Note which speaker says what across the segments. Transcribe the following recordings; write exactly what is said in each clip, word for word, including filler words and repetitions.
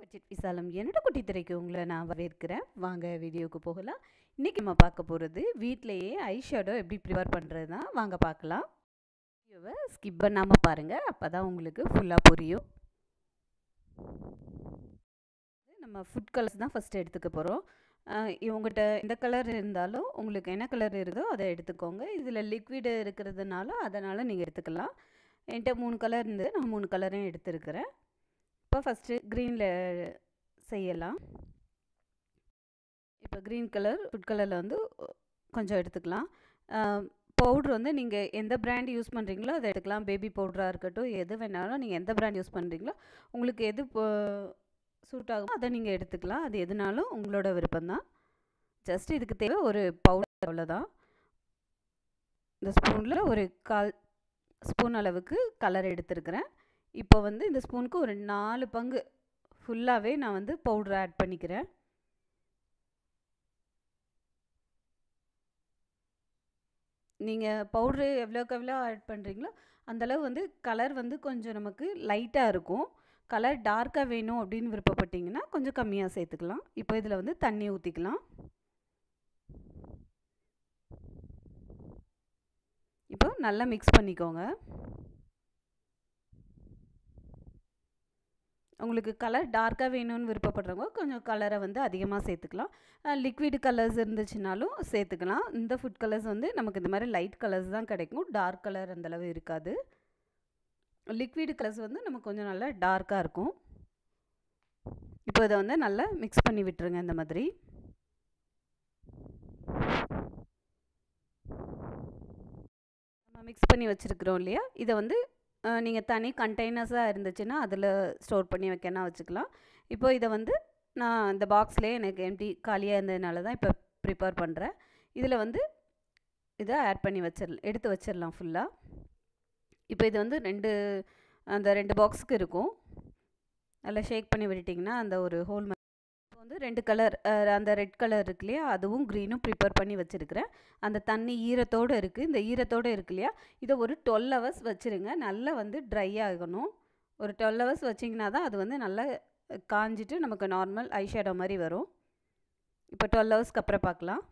Speaker 1: Budget விசாலம் என்னோட குட்டி திரைக்கு உங்களை நான் வரவேற்கிறேன். வாங்க வீடியோவுக்கு போகலாம். இன்றைக்கி நம்ம பார்க்க போகிறது வீட்டிலையே ஐ ஷேடோ எப்படி ப்ரிப்பேர் பண்ணுறது தான். வாங்க பார்க்கலாம். வீடியோவை ஸ்கிப் பண்ணாமல் பாருங்கள், அப்போ தான் உங்களுக்கு ஃபுல்லாக புரியும். நம்ம ஃபுட் கலர்ஸ் தான் ஃபஸ்ட்டு எடுத்துக்க போகிறோம். இவங்ககிட்ட எந்த கலர் இருந்தாலும் உங்களுக்கு என்ன கலர் இருக்குதோ அதை எடுத்துக்கோங்க. இதில் லிக்விடு இருக்கிறதுனால அதனால் நீங்கள் எடுத்துக்கலாம். என்கிட்ட மூணு கலர் இருந்தது, நான் மூணு கலரையும் எடுத்துருக்கிறேன். இப்போ ஃபஸ்ட்டு க்ரீனில் செய்யலாம். இப்போ க்ரீன் கலர் ஃபுட் கலரில் வந்து கொஞ்சம் எடுத்துக்கலாம். பவுட்ரு வந்து நீங்கள் எந்த பிராண்ட் யூஸ் பண்ணுறீங்களோ அதை எடுத்துக்கலாம். பேபி பவுடராக இருக்கட்டும், எது வேணாலும் நீங்கள் எந்த பிராண்ட் யூஸ் பண்ணுறீங்களோ உங்களுக்கு எது சூட் ஆகுமோ அதை நீங்கள் எடுத்துக்கலாம். அது எதுனாலும் உங்களோட விருப்பம்தான். ஜஸ்ட் இதுக்கு தேவை ஒரு பவுடர், அவ்வளோதான். இந்த ஸ்பூனில் ஒரு கால் ஸ்பூன் அளவுக்கு கலர் எடுத்துருக்கிறேன். இப்போ வந்து இந்த ஸ்பூனுக்கு ஒரு நாலு பங்கு ஃபுல்லாகவே நான் வந்து பவுடர் ஆட் பண்ணிக்கிறேன். நீங்கள் பவுட்ரு எவ்வளோக்கு எவ்வளோ ஆட் பண்ணுறீங்களோ அந்தளவு வந்து கலர் வந்து கொஞ்சம் நமக்கு லைட்டாக இருக்கும். கலர் டார்க்காக வேணும் அப்படின்னு விருப்பப்பட்டிங்கன்னா கொஞ்சம் கம்மியாக சேர்த்துக்கலாம். இப்போ இதில் வந்து தண்ணி ஊற்றிக்கலாம். இப்போ நல்லா மிக்ஸ் பண்ணிக்கோங்க. உங்களுக்கு கலர் டார்க்காக வேணும்னு விருப்பப்படுறவங்க கொஞ்சம் கலரை வந்து அதிகமாக சேர்த்துக்கலாம். லிக்விட் கலர்ஸ் இருந்துச்சுனாலும் சேர்த்துக்கலாம். இந்த ஃபுட் கலர்ஸ் வந்து நமக்கு இந்த மாதிரி லைட் கலர்ஸ் தான் கிடைக்கும். டார்க் கலர் அந்தளவு இருக்காது. லிக்விட் கலர்ஸ் வந்து நமக்கு கொஞ்சம் நல்லா டார்க்காக இருக்கும். இப்போ இதை வந்து நல்லா மிக்ஸ் பண்ணி விட்டுருங்க. இந்த மாதிரி நம்ம மிக்ஸ் பண்ணி வச்சுருக்கிறோம் இல்லையா, இதை வந்து நீங்கள் தனி கண்டெய்னர்ஸாக இருந்துச்சுன்னா அதில் ஸ்டோர் பண்ணி வைக்கனா வச்சுக்கலாம். இப்போ இதை வந்து நான் இந்த பாக்ஸ்லேயே எனக்கு எம்டி காலியாக இருந்ததுனால தான் இப்போ ப்ரிப்பேர் பண்ணுறேன். இதில் வந்து இதை ஆட் பண்ணி வச்சிடலாம், எடுத்து வச்சிடலாம் ஃபுல்லாக. இப்போ இது வந்து ரெண்டு அந்த ரெண்டு பாக்ஸுக்கு இருக்கும். நல்லா ஷேக் பண்ணி விட்டுட்டிங்கன்னா அந்த ஒரு ஹோல் மாதிரி. இப்போ வந்து ரெண்டு கலர், அந்த ரெட் கலர் இருக்கு இல்லையா, அதுவும் க்ரீனும் ப்ரிப்பேர் பண்ணி வச்சுருக்கிறேன். அந்த தண்ணி ஈரத்தோடு இருக்குது. இந்த ஈரத்தோடு இருக்கு இல்லையா, இதை ஒரு டுவெல் ஹவர்ஸ் வச்சுருங்க. நல்லா வந்து ட்ரை ஆகணும். ஒரு டுவெல் ஹவர்ஸ் வச்சிங்கன்னா தான் அது வந்து நல்லா காஞ்சிட்டு நமக்கு நார்மல் ஐ ஷேடோ மாதிரி வரும். இப்போ டுவெல் ஹவர்ஸ்க்கு அப்புறம் பார்க்கலாம்.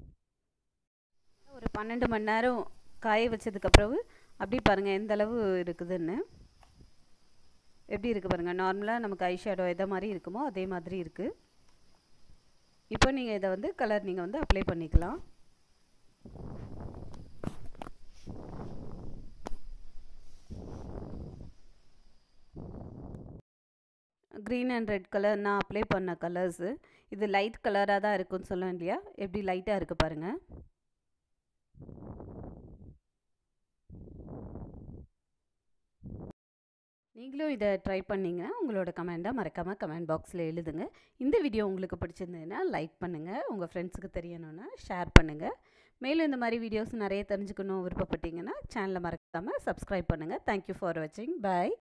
Speaker 1: ஒரு பன்னெண்டு மணி நேரம் காய வச்சதுக்கப்புறம் அப்படி பாருங்கள் எந்த அளவு இருக்குதுன்னு. எப்படி இருக்குது பாருங்கள். நார்மலாக நமக்கு ஐ ஷேடோ எதை மாதிரி இருக்குமோ அதே மாதிரி இருக்குது. இப்போ நீங்கள் இதை வந்து கலர் நீங்கள் வந்து அப்ளை பண்ணிக்கலாம். க்ரீன் அண்ட் ரெட் கலர் நான் அப்ளை பண்ண கலர்ஸு. இது லைட் கலராக தான் இருக்குன்னு சொல்லுவேன் இல்லையா, எப்படி லைட்டாக இருக்குது பாருங்கள். நீங்களும் இதை ட்ரை பண்ணிங்கன்னா உங்களோட கமெண்ட்டாக மறக்காமல் கமெண்ட் பாக்ஸில் எழுதுங்க. இந்த வீடியோ உங்களுக்கு பிடிச்சிருந்ததுன்னா லைக் பண்ணுங்கள். உங்கள் ஃப்ரெண்ட்ஸுக்கு தெரியணும்னா ஷேர் பண்ணுங்கள். மேலும் இந்த மாதிரி வீடியோஸ் நிறைய தெரிஞ்சுக்கணும் விருப்பப்பட்டீங்கன்னா சேனலை மறக்காமல் சப்ஸ்கிரைப் பண்ணுங்கள். தேங்க்யூ ஃபார் வாட்சிங். பாய்.